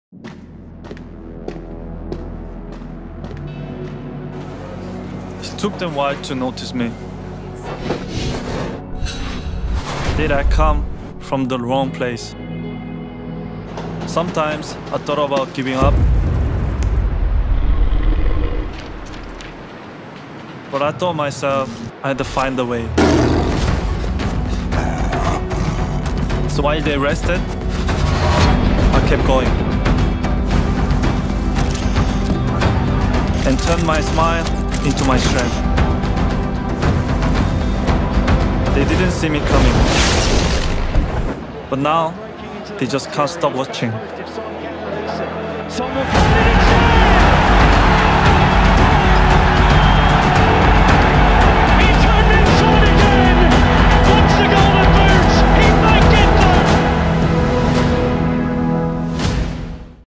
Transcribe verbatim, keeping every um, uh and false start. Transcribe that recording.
It took them a while to notice me. Did I come from the wrong place? Sometimes I thought about giving up. But I told myself I had to find a way. So while they rested, I kept going. And turned my smile into my strength. They didn't see me coming. But now, they just can't stop watching. Someone